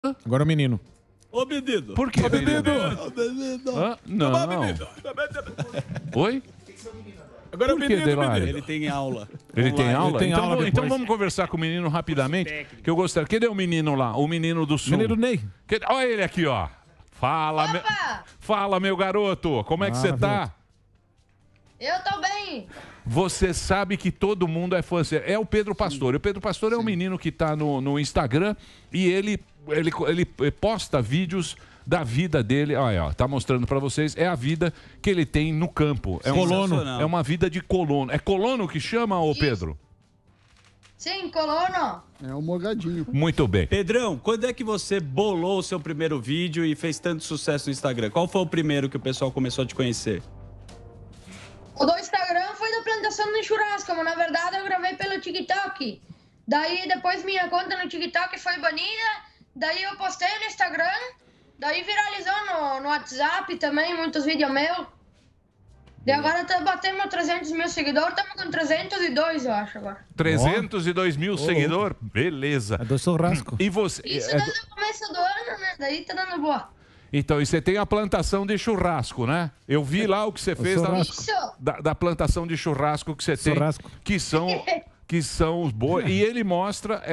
Agora o menino. Ô, menino. Por quê? Ô, menino. Não. Oi? Agora Por o que, menino, Delari? Ele tem aula. Ele tem aula? Ele tem Então, aula então depois. vamos conversar com o menino rapidamente. Que eu gostaria. Cadê o menino lá? O menino do sul. Menino Ney. Olha ele aqui, ó. Fala, meu garoto. Como é que você tá? Eu tô bem. Você sabe que todo mundo é fã. É o Pedro Pastor. O Pedro Pastor é um menino que está no Instagram e ele posta vídeos da vida dele. Olha, ó, tá mostrando para vocês. É a vida que ele tem no campo. É Colono. É uma vida de colono. É colono que chama, ô Pedro? Sim, colono. É um morgadinho. Muito bem. Pedrão, quando é que você bolou o seu primeiro vídeo e fez tanto sucesso no Instagram? Qual foi o primeiro que o pessoal começou a te conhecer? O do Instagram foi da plantação de churrasco, mas na verdade eu gravei pelo TikTok. Daí depois minha conta no TikTok foi banida, daí eu postei no Instagram, daí viralizou no WhatsApp também, muitos vídeos meus. E agora batemos 300 mil seguidores, estamos com 302, eu acho agora. 302 mil seguidores? Beleza. É do churrasco. E você... Isso desde o começo do ano, né? Daí tá dando boa. Então, e você tem a plantação de churrasco, né? Eu vi lá o que você fez da plantação de churrasco que você tem, que são os bois. E ele mostra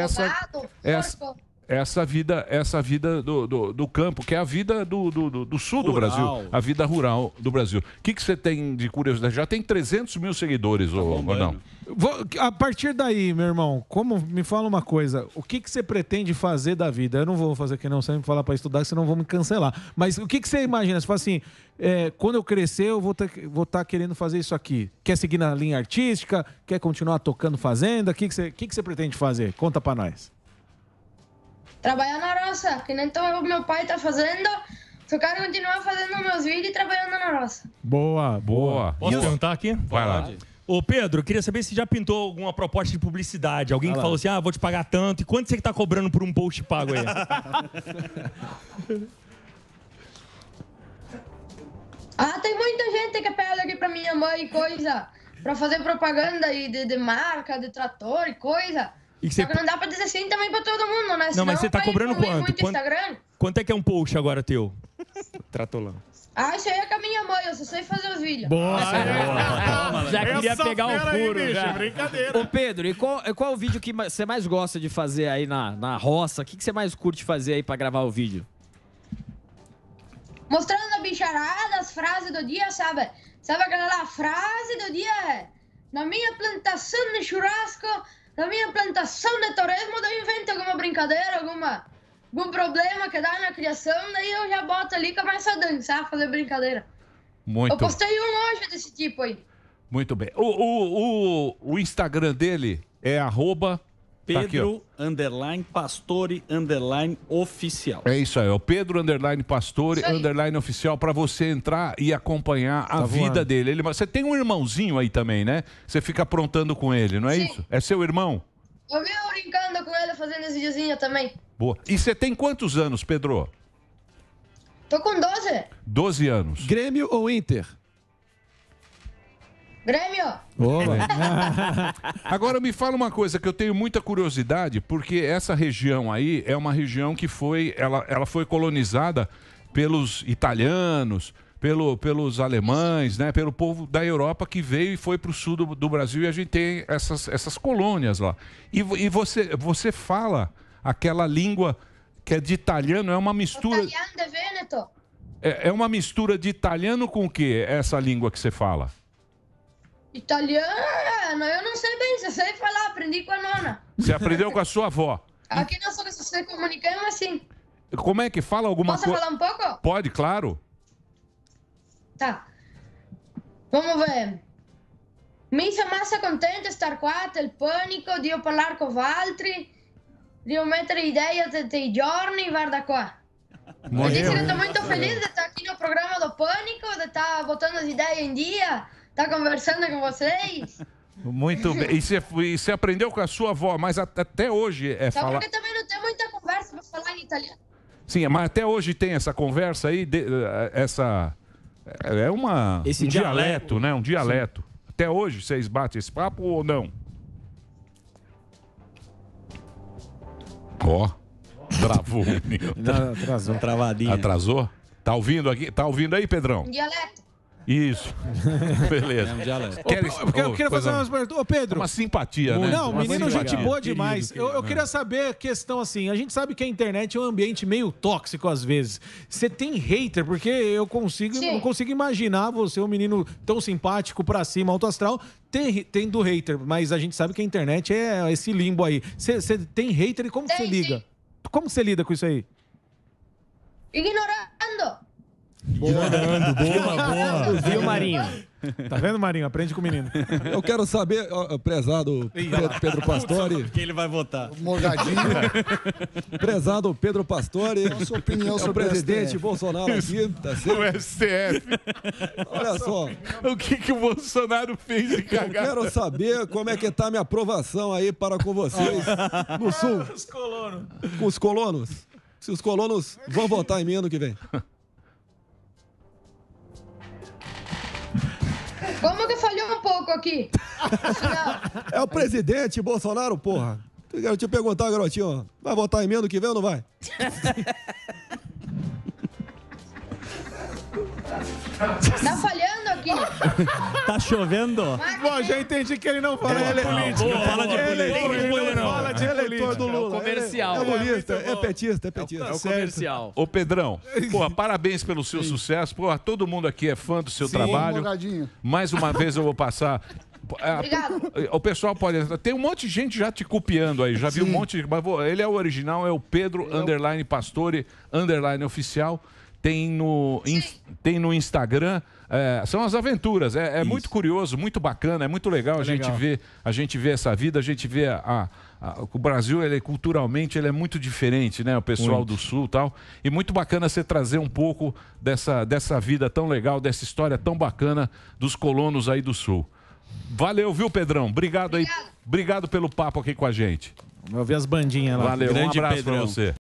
essa vida do campo, que é a vida do sul do Brasil, a vida rural do Brasil. O que você tem de curiosidade? Já tem 300 mil seguidores, ou não? A partir daí, meu irmão, me fala uma coisa, o que você pretende fazer da vida? Eu não vou fazer que não sempre falar para estudar, senão vão me cancelar. Mas o que você imagina? Você fala assim, quando eu crescer, eu vou estar querendo fazer isso aqui. Quer seguir na linha artística? Quer continuar tocando fazenda? O que você pretende fazer? Conta para nós. Trabalhar na roça, que nem o meu pai tá fazendo. Só quero continuar fazendo meus vídeos e trabalhando na roça. Boa. Posso perguntar aqui? Vai lá. Ô Pedro, queria saber se já pintou alguma proposta de publicidade. Alguém que falou assim, vou te pagar tanto. E quanto você tá cobrando por um post pago aí? Tem muita gente que pede aqui pra minha mãe coisa, pra fazer propaganda de marca, de trator e coisa. Só que não dá pra dizer assim também pra todo mundo, né? Não, mas você tá cobrando quanto? Muito Instagram. Quanto é que é um post agora teu? Tratolão. Isso aí é com a minha mãe, eu só sei fazer os vídeos. Já queria pegar o furo, bicho, já. Brincadeira. Ô Pedro, e qual o vídeo que você mais gosta de fazer aí na roça? O que você mais curte fazer aí pra gravar o vídeo? Mostrando a bicharada, as frases do dia, sabe? Sabe aquela frase do dia? Na minha plantação de churrasco, na minha plantação de torresmo, daí eu invento alguma brincadeira, algum problema que dá na criação, daí eu já boto ali e começo a dançar, fazer brincadeira. Eu postei um hoje desse tipo aí. Muito bem. O Instagram dele é Pedro _Pastore _oficial. É isso aí, é o Pedro _Pastore _oficial, para você entrar e acompanhar a vida dele. Você tem um irmãozinho aí também, né? Você fica aprontando com ele, não é isso? É seu irmão? Eu vivo brincando com ele, fazendo esse videozinho também. Boa. E você tem quantos anos, Pedro? Tô com 12. 12 anos. Grêmio ou Inter? Grêmio. Agora me fala uma coisa que eu tenho muita curiosidade, porque essa região aí é uma região que ela foi colonizada pelos italianos, pelos alemães, né, pelo povo da Europa que veio e foi para o sul do Brasil, e a gente tem essas colônias lá. E você fala aquela língua que é de italiano, é uma mistura... Italiano de Vêneto. É uma mistura de italiano com o quê, essa língua que você fala? Italiano, eu não sei bem, só sei falar, aprendi com a nona. Você aprendeu com a sua avó? Aqui nós só se comunicamos assim. Como é que fala alguma coisa? Posso falar um pouco? Pode, claro. Tá. Vamos ver. Mi fa massa contento estar qua, il panico, di parlare con altri, di mettere ideias dei giorni, guarda qua. Eu disse que estou muito feliz de estar aqui no programa do Pânico, de estar botando as ideias em dia, estar conversando com vocês. Muito bem. E você aprendeu com a sua avó, mas até hoje Só falar... porque também não tem muita conversa para falar em italiano. Sim, mas até hoje tem essa conversa aí, é um dialeto, né? Um dialeto. Sim. Até hoje vocês batem esse papo ou não? Ó. Travou o menino. Não, atrasou. Travadinha. Atrasou? Tá ouvindo aqui? Tá ouvindo aí, Pedrão? Dialeto. Isso. Beleza. Porque eu queria fazer umas perguntas. Ô, Pedro. Uma simpatia, né? Não, Uma menino, simpatia. gente boa demais. Eu queria saber a questão assim. A gente sabe que a internet é um ambiente meio tóxico às vezes. Você tem hater? Porque eu não consigo imaginar você, um menino tão simpático, pra cima, alto astral, tem do hater. Mas a gente sabe que a internet é esse limbo aí. Você tem hater e como você liga? Como você lida com isso aí? Ignorando. Boa. Viu, Marinho? Tá vendo, Marinho? Aprende com o menino. Eu quero saber, prezado Pedro Pastore. Quem ele vai votar? Morgadinho. Prezado Pedro Pastore. Qual a sua opinião é o sobre o presidente STF? Bolsonaro aqui, tá certo? O STF. Olha só. O que o Bolsonaro fez de Eu cagada? quero saber como é que tá a minha aprovação aí para com vocês no Sul. Os colonos. Com os colonos. Se os colonos vão votar em mim ano que vem. Como que falhou um pouco aqui? É o presidente Bolsonaro, porra. Eu quero te perguntar, garotinho, vai votar em mim ano que vem ou não vai? Tá falhando aqui. Tá chovendo? Bom, já entendi que ele não fala de política. Não fala de política. Ele não fala de Eleitor do Lula. comercial. É lulista, é petista, é petista. É o comercial. Ô, Pedrão, porra, parabéns pelo seu sucesso. Porra, todo mundo aqui é fã do seu trabalho. Morgadinho. Mais uma vez eu vou passar. Obrigado. O pessoal pode. Tem um monte de gente já te copiando aí. Já vi um monte de. Mas ele é o original, é o Pedro underline Pastore underline oficial. Tem no Instagram. São as aventuras. É muito curioso, muito bacana, é muito legal. A gente vê essa vida, a gente vê o Brasil, culturalmente, ele é muito diferente, né? O pessoal do Sul e tal. E muito bacana você trazer um pouco dessa vida tão legal, dessa história tão bacana dos colonos aí do Sul. Valeu, viu, Pedrão? Obrigado aí. Obrigado pelo papo aqui com a gente. Vou ver as bandinhas lá. Valeu, um abraço pra você.